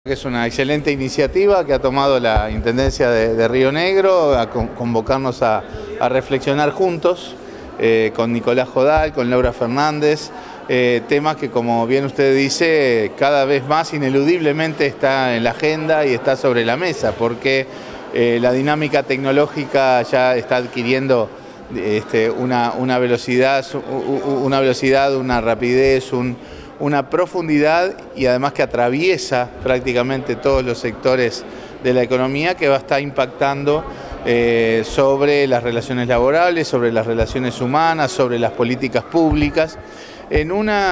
Es una excelente iniciativa que ha tomado la Intendencia de Río Negro a convocarnos a reflexionar juntos con Nicolás Jodal, con Laura Fernández, temas que, como bien usted dice, cada vez más ineludiblemente está en la agenda y está sobre la mesa, porque la dinámica tecnológica ya está adquiriendo una velocidad, una rapidez, una profundidad y además que atraviesa prácticamente todos los sectores de la economía, que va a estar impactando sobre las relaciones laborales, sobre las relaciones humanas, sobre las políticas públicas, en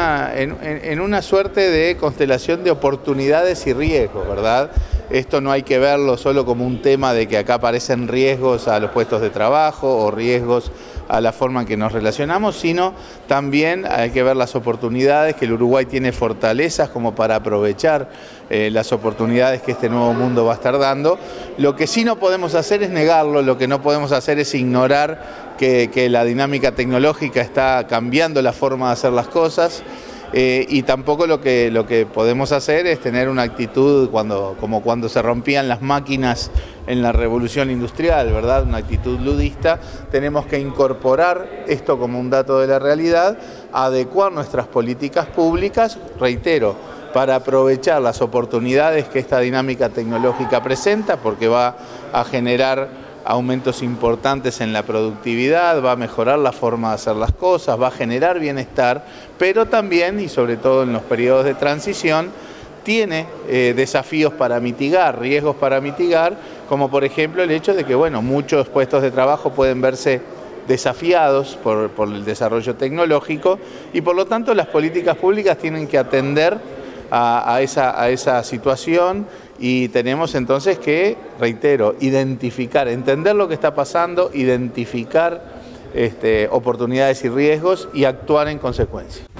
una suerte de constelación de oportunidades y riesgos, ¿verdad? Esto no hay que verlo solo como un tema de que acá aparecen riesgos a los puestos de trabajo o riesgos a la forma en que nos relacionamos, sino también hay que ver las oportunidades, que el Uruguay tiene fortalezas como para aprovechar las oportunidades que este nuevo mundo va a estar dando. Lo que sí no podemos hacer es negarlo, lo que no podemos hacer es ignorar que la dinámica tecnológica está cambiando la forma de hacer las cosas. Y tampoco lo que podemos hacer es tener una actitud como cuando se rompían las máquinas en la revolución industrial, ¿verdad? Una actitud ludista. Tenemos que incorporar esto como un dato de la realidad, adecuar nuestras políticas públicas, reitero, para aprovechar las oportunidades que esta dinámica tecnológica presenta, porque va a generar aumentos importantes en la productividad, va a mejorar la forma de hacer las cosas, va a generar bienestar, pero también, y sobre todo en los periodos de transición, tiene desafíos para mitigar, riesgos para mitigar, como por ejemplo el hecho de que, bueno, muchos puestos de trabajo pueden verse desafiados por el desarrollo tecnológico y por lo tanto las políticas públicas tienen que atender a esa situación, y tenemos entonces que, reitero, identificar, entender lo que está pasando, identificar oportunidades y riesgos y actuar en consecuencia.